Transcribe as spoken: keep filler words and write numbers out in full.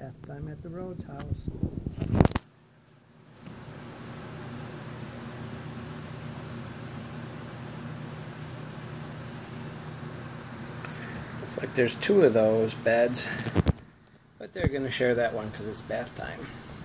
Bath time at the Rhodes house. Looks like there's two of those beds, but they're going to share that one because it's bath time.